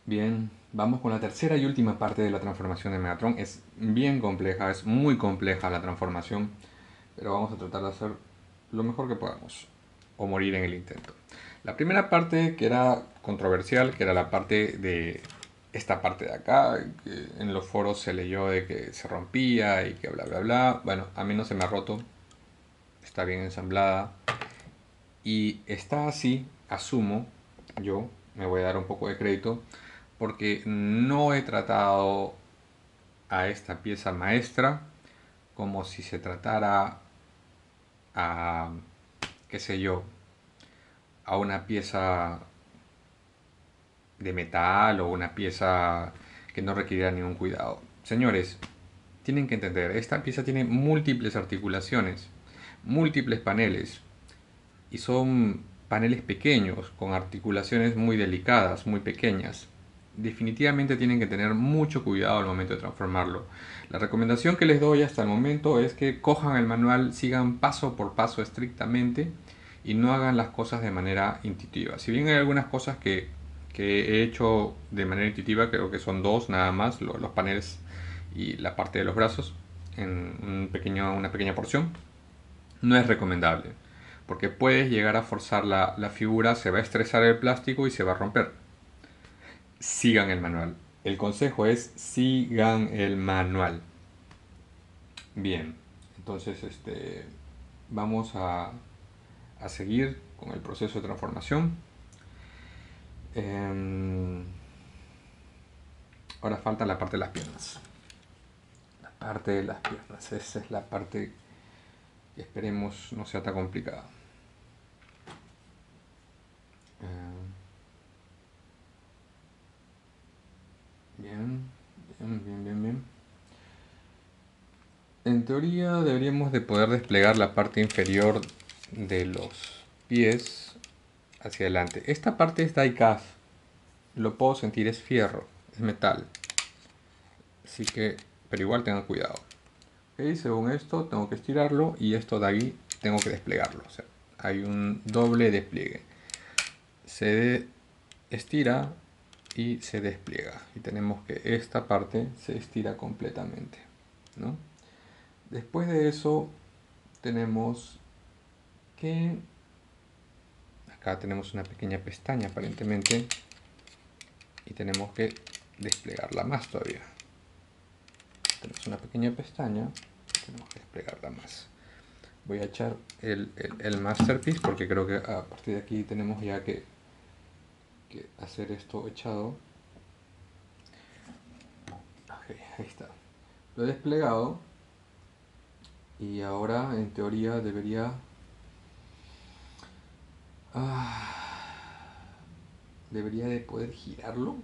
Bien, vamos con la tercera y última parte de la transformación de Megatron. Es bien compleja, es muy compleja la transformación, pero vamos a tratar de hacer lo mejor que podamos, o morir en el intento. La primera parte que era controversial, que era la parte de esta parte de acá, que en los foros se leyó de que se rompía y que bla bla bla. Bueno, a mí no se me ha roto, está bien ensamblada y está así, asumo, yo me voy a dar un poco de crédito, porque no he tratado a esta pieza maestra como si se tratara a, qué sé yo, a una pieza de metal o una pieza que no requiriera ningún cuidado. Señores, tienen que entender, esta pieza tiene múltiples articulaciones, múltiples paneles, y son paneles pequeños, con articulaciones muy delicadas, muy pequeñas. Definitivamente tienen que tener mucho cuidado al momento de transformarlo. La recomendación que les doy hasta el momento es que cojan el manual, sigan paso por paso estrictamente y no hagan las cosas de manera intuitiva. Si bien hay algunas cosas que he hecho de manera intuitiva, creo que son dos nada más, los paneles y la parte de los brazos, en una pequeña porción, no es recomendable, porque puedes llegar a forzar la figura, se va a estresar el plástico y se va a romper. Sigan el manual. El consejo es sigan el manual. Bien, entonces vamos a seguir con el proceso de transformación. Eh, Ahora falta la parte de las piernas. La parte de las piernas, esa es la parte que esperemos no sea tan complicada. Eh, Bien, bien, bien, bien, bien. En teoría deberíamos de poder desplegar la parte inferior de los pies hacia adelante. Esta parte es die-cast, lo puedo sentir, es fierro, es metal. Así que, pero igual tengan cuidado. Ok, según esto tengo que estirarlo y esto de ahí tengo que desplegarlo. O sea, hay un doble despliegue. Se estira y se despliega. Y tenemos que esta parte se estira completamente, ¿no? Después de eso tenemos que acá tenemos una pequeña pestaña aparentemente y tenemos que desplegarla más todavía. Tenemos una pequeña pestaña, tenemos que desplegarla más. Voy a echar el masterpiece porque creo que a partir de aquí tenemos ya que hacer esto echado. Okay, ahí está. Lo he desplegado y ahora en teoría debería debería de poder girarlo.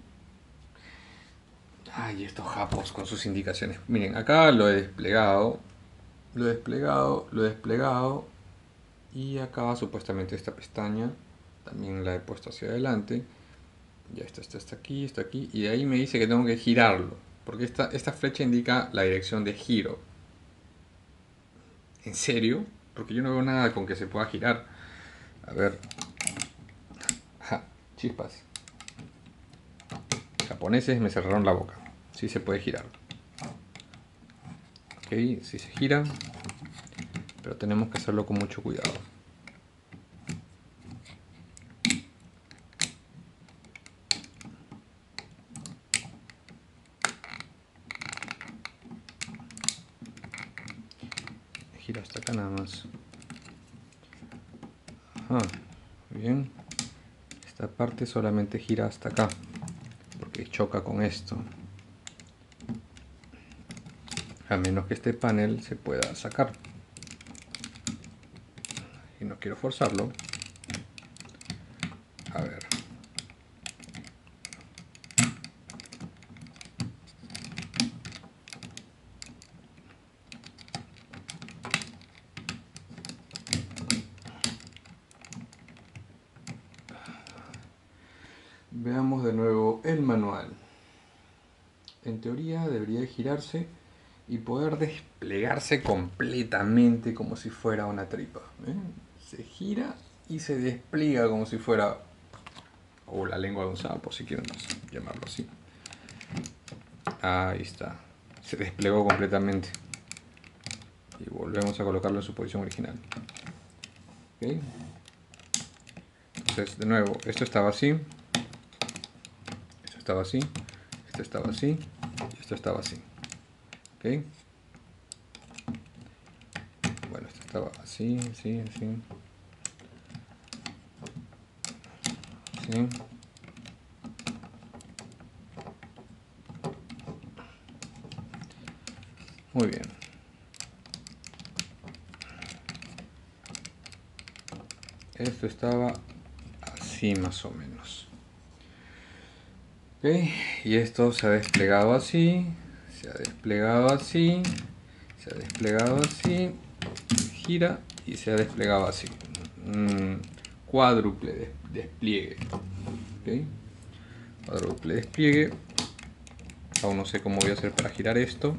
Ay, estos japos con sus indicaciones. Miren, acá lo he desplegado, lo he desplegado, lo he desplegado. Y acá supuestamente esta pestaña también la he puesto hacia adelante. Ya está aquí, está aquí. Y de ahí me dice que tengo que girarlo. Porque esta flecha indica la dirección de giro. ¿En serio? Porque yo no veo nada con que se pueda girar. A ver. Ja, chispas. Japoneses me cerraron la boca. Sí se puede girar. Ok, sí se gira. Pero tenemos que hacerlo con mucho cuidado. Gira hasta acá nada más. Ajá, bien. Esta parte solamente gira hasta acá. Porque choca con esto. A menos que este panel se pueda sacar. Y no quiero forzarlo. A ver. Veamos de nuevo el manual. En teoría debería girarse y poder desplegarse completamente como si fuera una tripa. ¿Eh? Se gira y se despliega como si fuera o la lengua de un sapo, si quieren llamarlo así. Ahí está, se desplegó completamente y volvemos a colocarlo en su posición original. ¿Okay? Entonces, de nuevo, esto estaba así, esto estaba así, esto estaba así y esto estaba así. ¿Okay? Bueno, esto estaba así, así, así, así. Muy bien. Esto estaba así más o menos. ¿Ok? Y esto se ha desplegado así, se ha desplegado así, se ha desplegado así, gira y se ha desplegado así. Cuádruple despliegue. ¿Ok? Cuádruple despliegue. Aún no sé cómo voy a hacer para girar esto.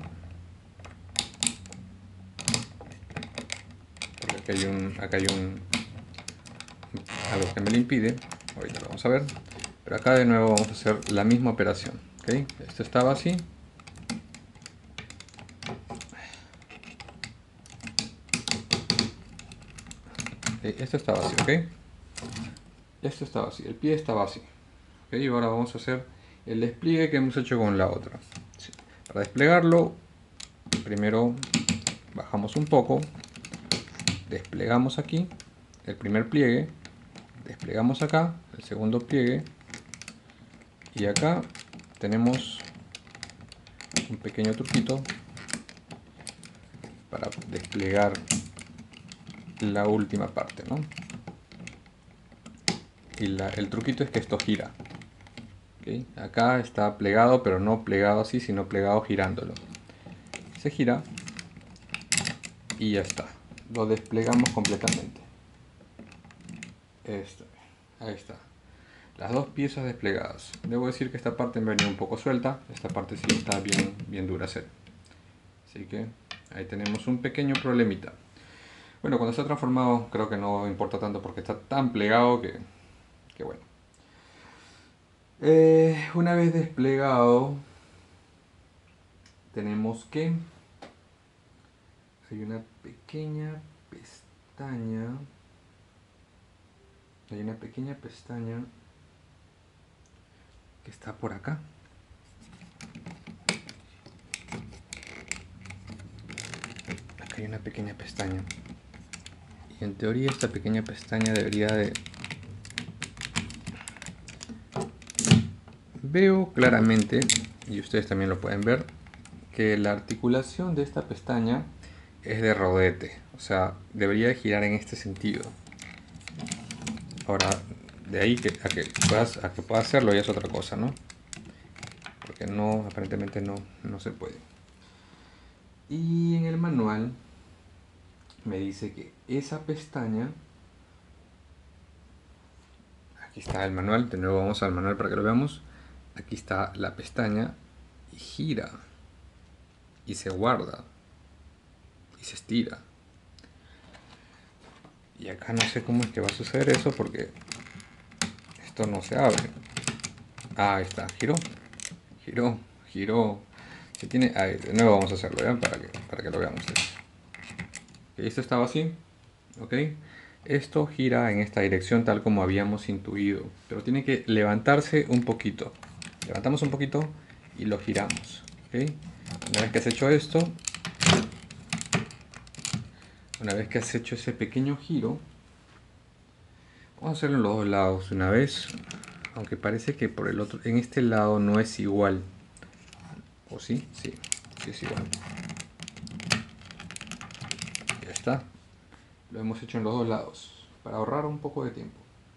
Porque acá hay algo que me lo impide. Ahorita lo vamos a ver. Pero acá de nuevo vamos a hacer la misma operación. ¿Okay? Esto estaba así. Esto estaba así, ¿ok? Esto estaba así, el pie estaba así. ¿Ok? Y ahora vamos a hacer el despliegue que hemos hecho con la otra. Sí. Para desplegarlo, primero bajamos un poco, desplegamos aquí el primer pliegue, desplegamos acá el segundo pliegue y acá tenemos un pequeño truquito para desplegar la última parte, ¿no? Y el truquito es que esto gira. ¿Okay? Acá está plegado, pero no plegado así, sino plegado girándolo. Se gira y ya está. Lo desplegamos completamente. Esto, ahí está. Las dos piezas desplegadas. Debo decir que esta parte me venía un poco suelta. Esta parte sí está bien dura hacer. Así que ahí tenemos un pequeño problemita. Bueno, cuando está transformado creo que no importa tanto porque está tan plegado que bueno. Una vez desplegado, tenemos que... Hay una pequeña pestaña. Hay una pequeña pestaña que está por acá. Acá hay una pequeña pestaña. Y en teoría esta pequeña pestaña debería de... Veo claramente, y ustedes también lo pueden ver, que la articulación de esta pestaña es de rodete. O sea, debería de girar en este sentido. Ahora, de ahí a que pueda hacerlo ya es otra cosa, ¿no? Porque no, aparentemente no se puede. Y en el manual me dice que esa pestaña... Aquí está el manual, de nuevo vamos al manual para que lo veamos. Aquí está la pestaña y gira. Y se guarda. Y se estira. Y acá no sé cómo es que va a suceder eso porque esto no se abre. Ah, ahí está, giró. Giró. Se tiene... Ahí, de nuevo vamos a hacerlo, ¿ya? Para que lo vean ustedes. Okay, esto estaba así. ¿Ok? Esto gira en esta dirección tal como habíamos intuido. Pero tiene que levantarse un poquito. Levantamos un poquito y lo giramos. ¿Ok? Una vez que has hecho esto, una vez que has hecho ese pequeño giro, vamos a hacerlo en los dos lados una vez, aunque parece que por el otro, en este lado no es igual. ¿O sí? Sí, sí es igual. Ya está. Lo hemos hecho en los dos lados para ahorrar un poco de tiempo.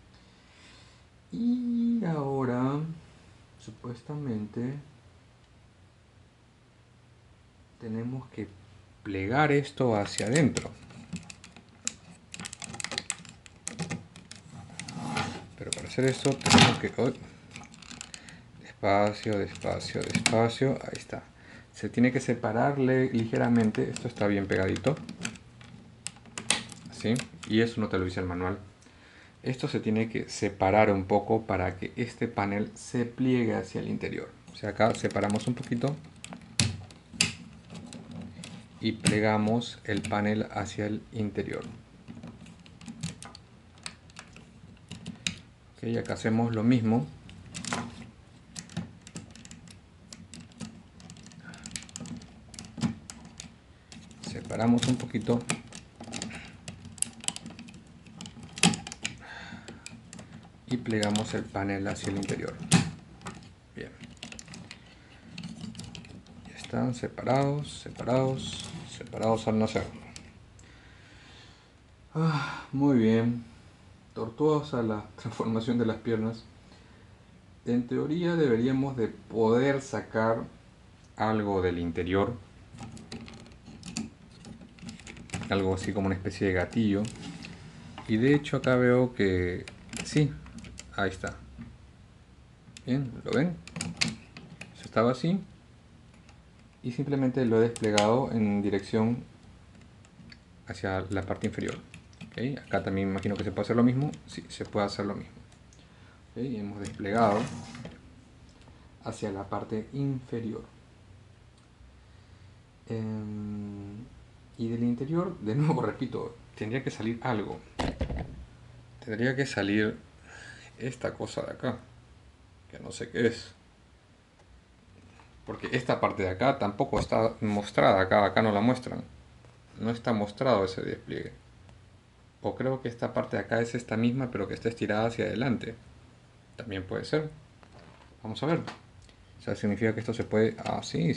Y ahora, supuestamente, tenemos que plegar esto hacia adentro. Pero para hacer esto tenemos que... despacio, despacio, despacio. Ahí está. Se tiene que separarle ligeramente. Esto está bien pegadito. Así. Y eso no te lo dice el manual. esto se tiene que separar un poco para que este panel se pliegue hacia el interior. O sea, acá separamos un poquito y plegamos el panel hacia el interior. Ok, acá hacemos lo mismo. Separamos un poquito y plegamos el panel hacia el interior. Bien. Ya están separados, separados, separados al nacer. Muy bien. Tortuosa la transformación de las piernas. En teoría deberíamos de poder sacar algo del interior. Algo así como una especie de gatillo. Y de hecho acá veo que sí, ahí está. Bien, ¿lo ven? Eso estaba así. Y simplemente lo he desplegado en dirección hacia la parte inferior. ¿Okay? Acá también me imagino que se puede hacer lo mismo. Sí, se puede hacer lo mismo. ¿Okay? Hemos desplegado hacia la parte inferior. Y del interior, de nuevo repito, tendría que salir algo. Tendría que salir esta cosa de acá, que no sé qué es. Porque esta parte de acá tampoco está mostrada, acá no la muestran. No está mostrado ese despliegue. O creo que esta parte de acá es esta misma, pero que está estirada hacia adelante. También puede ser. Vamos a ver. O sea, significa que esto se puede... Ah, sí.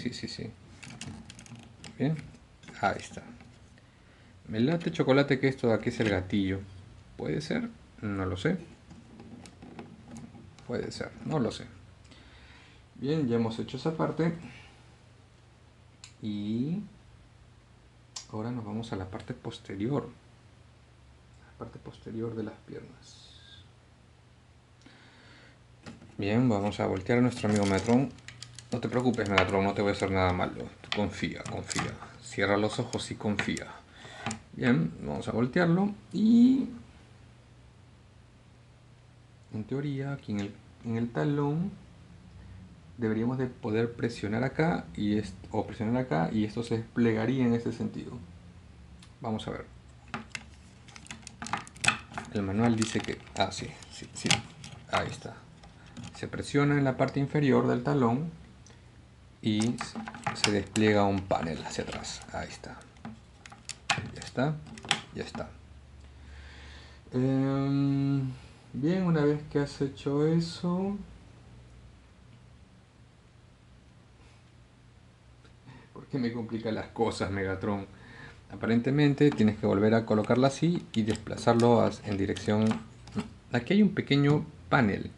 Bien. Ahí está. Me late chocolate que esto de aquí es el gatillo. ¿Puede ser? No lo sé. Puede ser, no lo sé. Bien, ya hemos hecho esa parte. Y ahora nos vamos a la parte posterior. La parte posterior de las piernas. Bien, vamos a voltear a nuestro amigo Megatron. No te preocupes, Megatron, no te voy a hacer nada malo. Tú confía. Cierra los ojos y confía. Bien, vamos a voltearlo y... En teoría, aquí en el talón deberíamos de poder presionar acá o presionar acá y esto se desplegaría en ese sentido. Vamos a ver. El manual dice que... Ah, sí. Ahí está. Se presiona en la parte inferior del talón y se despliega un panel hacia atrás. Ahí está. Ya está. Bien, una vez que has hecho eso... ¿Por qué me complica las cosas, Megatron? Aparentemente tienes que volver a colocarlo así y desplazarlo en dirección... Aquí hay un pequeño panel.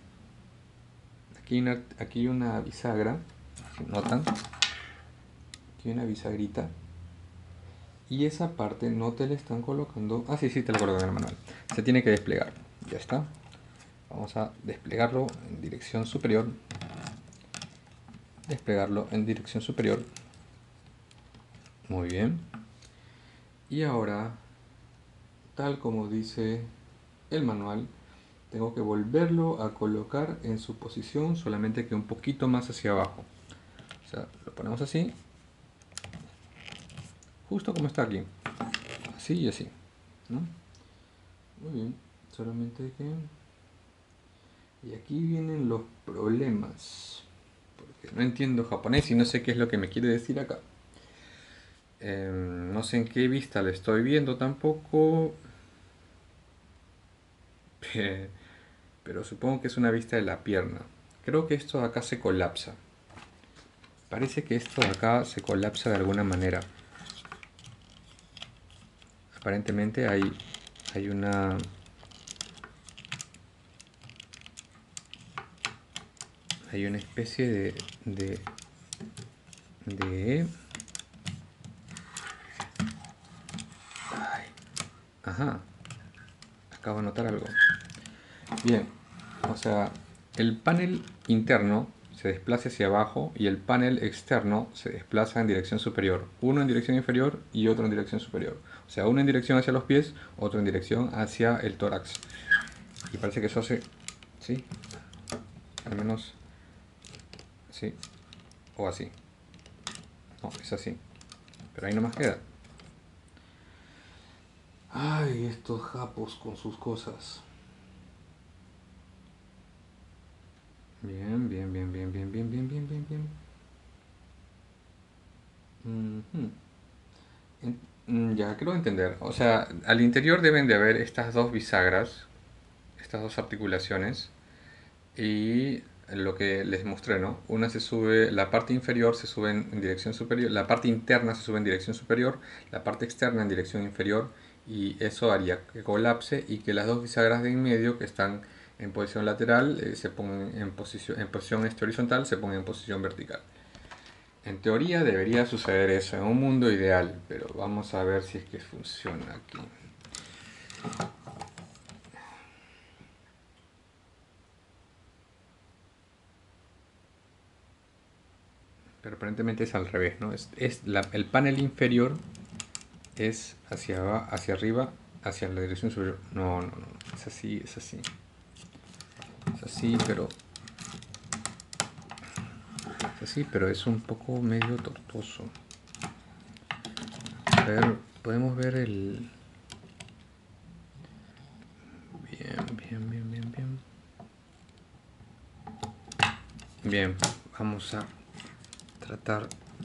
Aquí hay una bisagra, si notan. Aquí hay una bisagrita. Y esa parte no te la están colocando... Ah, sí, te la colocan en el manual. Se tiene que desplegar. Ya está. Vamos a desplegarlo en dirección superior. Desplegarlo en dirección superior. Muy bien. Y ahora, tal como dice el manual, tengo que volverlo a colocar en su posición, solamente que un poquito más hacia abajo. O sea, lo ponemos así, justo como está aquí. Así y así, ¿no? Muy bien, solamente que... Y aquí vienen los problemas, porque no entiendo japonés y no sé qué es lo que me quiere decir acá. No sé en qué vista le estoy viendo tampoco, pero supongo que es una vista de la pierna. Creo que esto de acá se colapsa. Parece que esto de acá se colapsa de alguna manera. Aparentemente hay una... Hay una especie de Ay, ajá. Acabo de notar algo. Bien, o sea, el panel interno se desplaza hacia abajo y el panel externo se desplaza en dirección superior. Uno en dirección inferior y otro en dirección superior. O sea, uno en dirección hacia los pies, otro en dirección hacia el tórax. Y parece que eso hace, ¿sí? Al menos así o así. No, es así. Pero ahí nomás queda. Ay, estos japos con sus cosas. Bien, bien, bien, bien, bien, bien, bien, bien, bien, bien. Ujú. Ya, quiero entender. O sea, al interior deben de haber estas dos bisagras, estas dos articulaciones. Y lo que les mostré, ¿no? Una se sube, la parte inferior se sube en dirección superior, la parte interna se sube en dirección superior, la parte externa en dirección inferior, y eso haría que colapse y que las dos bisagras de en medio que están en posición lateral se pongan en posición horizontal, se pongan en posición vertical. En teoría debería suceder eso en un mundo ideal, pero vamos a ver si es que funciona aquí. Pero aparentemente es al revés, ¿no? El panel inferior es hacia arriba, hacia la dirección superior. No, no, no, es así, es así. Es así, pero es un poco medio tortuoso. A ver, podemos ver el... Bien, bien, bien, bien, bien. Bien, vamos a tratar...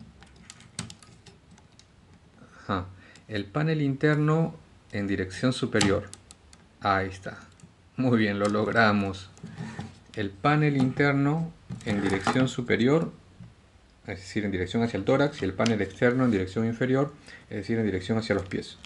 Ajá. El panel interno en dirección superior. Ahí está. Muy bien, lo logramos. El panel interno en dirección superior, es decir, en dirección hacia el tórax, y el panel externo en dirección inferior, es decir, en dirección hacia los pies.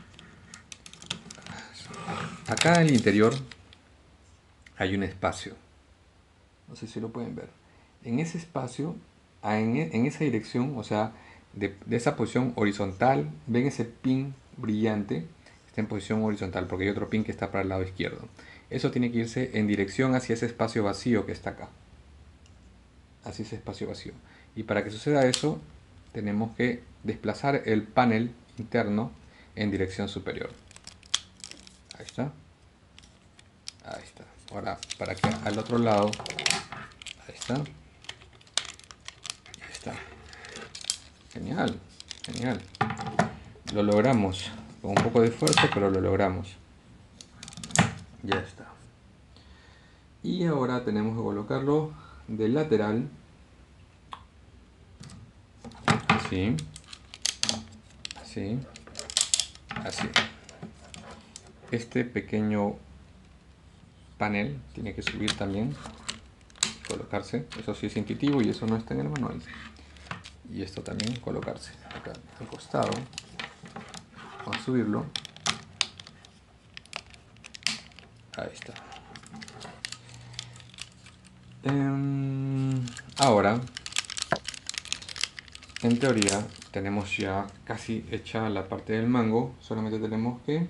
Acá en el interior hay un espacio. No sé si lo pueden ver. En ese espacio, en esa dirección, o sea, de esa posición horizontal, ven ese pin brillante, está en posición horizontal, porque hay otro pin que está para el lado izquierdo. Eso tiene que irse en dirección hacia ese espacio vacío que está acá. Hacia ese espacio vacío. Y para que suceda eso, tenemos que desplazar el panel interno en dirección superior. Ahí está. Ahí está. Ahora, para que al otro lado, ahí está. Ahí está. Genial, genial. Lo logramos. Con un poco de esfuerzo, pero lo logramos. Ya está. Y ahora tenemos que colocarlo de lateral. Así. Así. Así. Este pequeño panel tiene que subir también, colocarse. Eso sí es intuitivo y eso no está en el manual. Y esto también colocarse acá al costado. Vamos a subirlo. Ahí está. Ahora, en teoría, tenemos ya casi hecha la parte del mango. Solamente tenemos que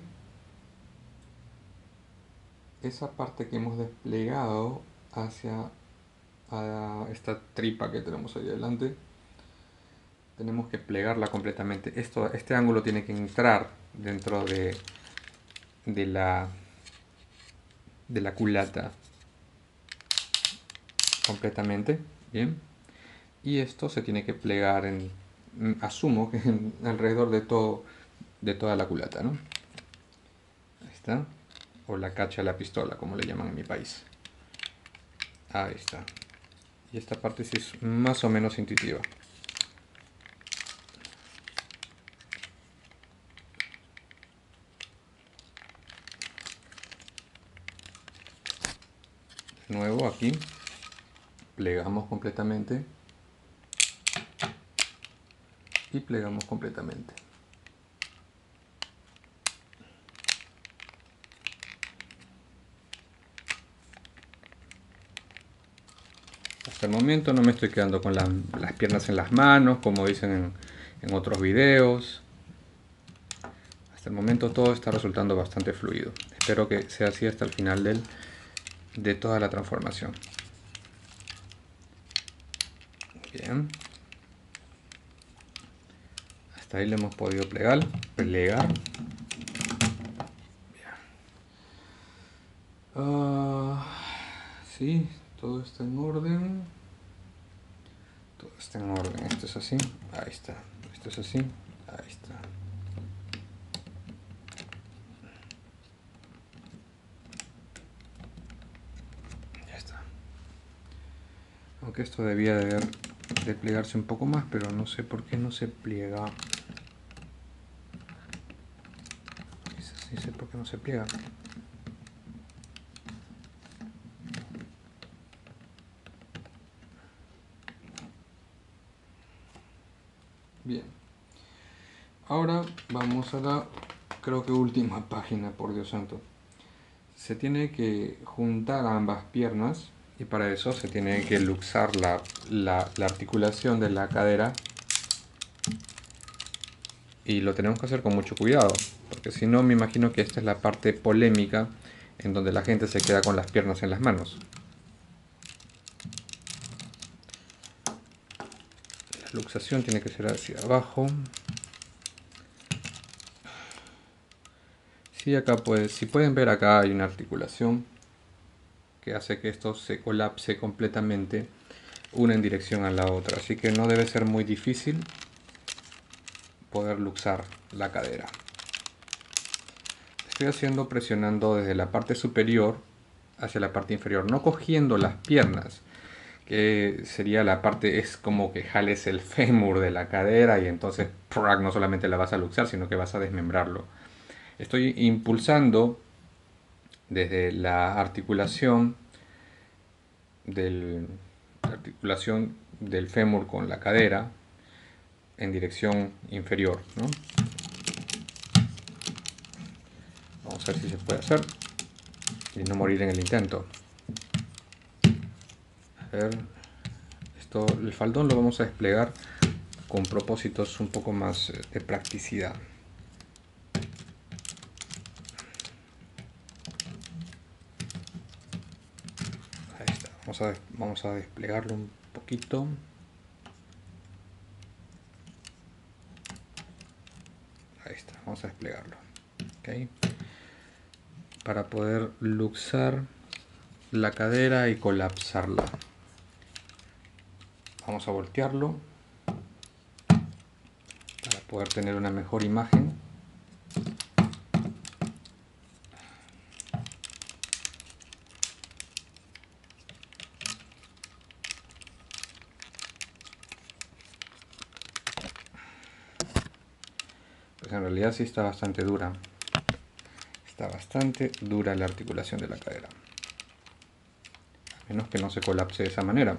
esa parte que hemos desplegado hacia esta tripa que tenemos ahí adelante, tenemos que plegarla completamente. Este ángulo tiene que entrar dentro de la culata completamente, bien. Y esto se tiene que plegar asumo que alrededor de toda la culata, ¿no? Ahí está. O la cacha de la pistola, como le llaman en mi país. Ahí está. Y esta parte sí es más o menos intuitiva. De nuevo aquí plegamos completamente y plegamos completamente. Hasta el momento no me estoy quedando con las piernas en las manos, como dicen en otros videos. Hasta el momento todo está resultando bastante fluido. Espero que sea así hasta el final de toda la transformación. Bien. Hasta ahí le hemos podido plegar. Sí, todo está en orden. Todo está en orden. Esto es así. Ahí está. Esto es así. Ahí está. Ya está. Aunque esto debía de plegarse un poco más, pero no sé por qué no se pliega. Sí sé por qué no se pliega. Bien. Ahora vamos a la, creo que última página, por Dios santo. Se tiene que juntar ambas piernas y para eso se tiene que luxar la articulación de la cadera, y lo tenemos que hacer con mucho cuidado, porque si no me imagino que esta es la parte polémica en donde la gente se queda con las piernas en las manos. La luxación tiene que ser hacia abajo. Sí, acá si pueden ver, acá hay una articulación que hace que esto se colapse completamente una en dirección a la otra, así que no debe ser muy difícil poder luxar la cadera. Estoy haciendo presionando desde la parte superior hacia la parte inferior, no cogiendo las piernas, que sería la parte, es como que jales el fémur de la cadera y entonces no solamente la vas a luxar, sino que vas a desmembrarlo. Estoy impulsando desde la articulación del fémur con la cadera en dirección inferior, ¿no? Vamos a ver si se puede hacer y no morir en el intento. A ver, el faldón lo vamos a desplegar con propósitos un poco más de practicidad. Ahí está, vamos a desplegarlo un poquito. Ahí está, vamos a desplegarlo. ¿Okay? Para poder luxar la cadera y colapsarla. Vamos a voltearlo para poder tener una mejor imagen. Pues en realidad sí está bastante dura. Está bastante dura la articulación de la cadera. A menos que no se colapse de esa manera.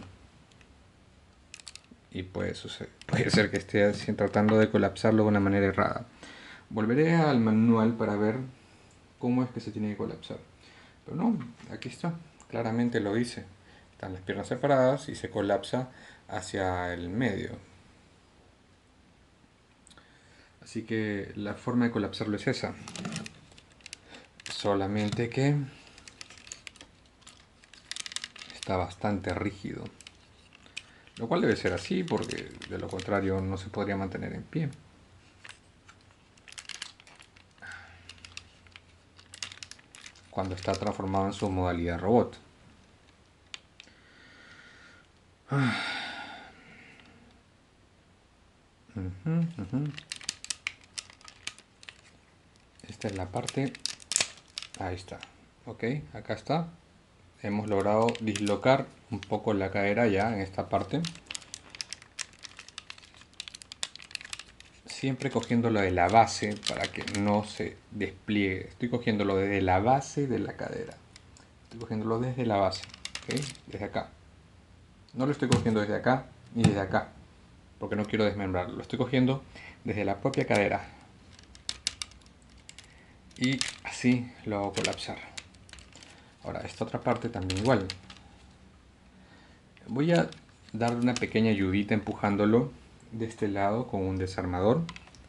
Y puede ser que esté tratando de colapsarlo de una manera errada. Volveré al manual para ver cómo es que se tiene que colapsar. Pero no, aquí está, claramente lo hice. Están las piernas separadas y se colapsa hacia el medio. Así que la forma de colapsarlo es esa. Solamente que está bastante rígido. Lo cual debe ser así porque de lo contrario no se podría mantener en pie. Cuando está transformado en su modalidad robot. Esta es la parte. Ahí está. Ok, acá está. Hemos logrado dislocar un poco la cadera ya en esta parte. Siempre cogiéndolo de la base para que no se despliegue. Estoy cogiéndolo desde la base de la cadera. Estoy cogiéndolo desde la base. ¿Okay? Desde acá. No lo estoy cogiendo desde acá ni desde acá. Porque no quiero desmembrarlo. Lo estoy cogiendo desde la propia cadera. Y así lo hago colapsar. Ahora, esta otra parte también igual. Voy a darle una pequeña ayudita empujándolo de este lado con un desarmador.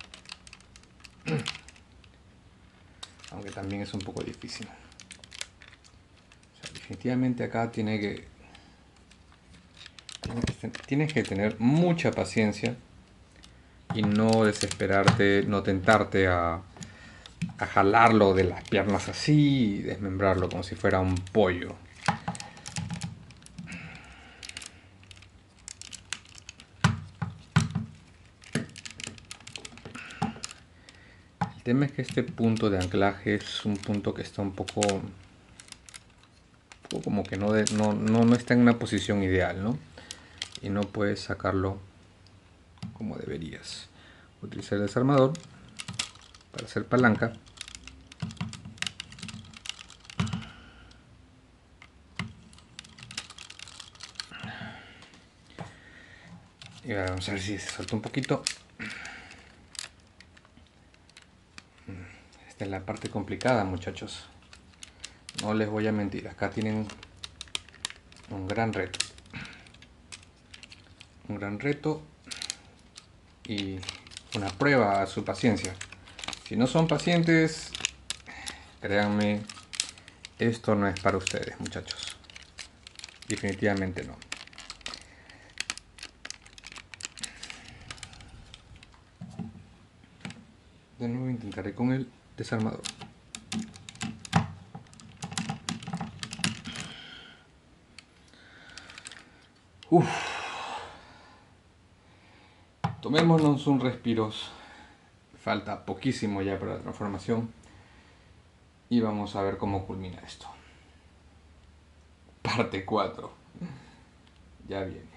Aunque también es un poco difícil. O sea, definitivamente acá tienes que tener mucha paciencia y no desesperarte, no tentarte a a jalarlo de las piernas así y desmembrarlo como si fuera un pollo. El tema es que este punto de anclaje es un punto que está un poco como que no está en una posición ideal, ¿no? Y no puedes sacarlo como deberías. Utilizar el desarmador para hacer palanca. Y ahora vamos a ver si se suelta un poquito. Esta es la parte complicada, muchachos. No les voy a mentir, acá tienen un gran reto. Un gran reto y una prueba a su paciencia. Si no son pacientes, créanme, esto no es para ustedes, muchachos. Definitivamente no. De nuevo intentaré con el desarmador. Tomémonos un respiro. Falta poquísimo ya para la transformación. Y vamos a ver cómo culmina esto. Parte 4. Ya viene.